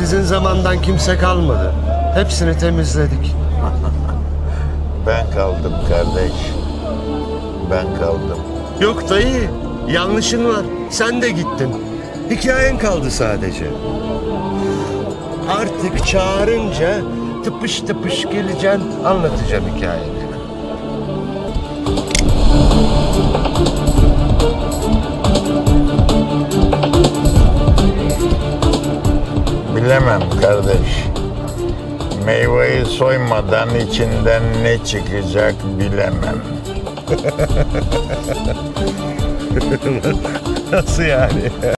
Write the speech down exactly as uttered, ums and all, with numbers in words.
Sizin zamandan kimse kalmadı. Hepsini temizledik. Ben kaldım kardeş. Ben kaldım. Yok dayı, yanlışın var. Sen de gittin. Hikayen kaldı sadece. Artık çağırınca tıpış tıpış geleceksin, anlatacağım hikayeni. Bilemem kardeş. Meyveyi soymadan içinden ne çıkacak bilemem. Nasıl yani?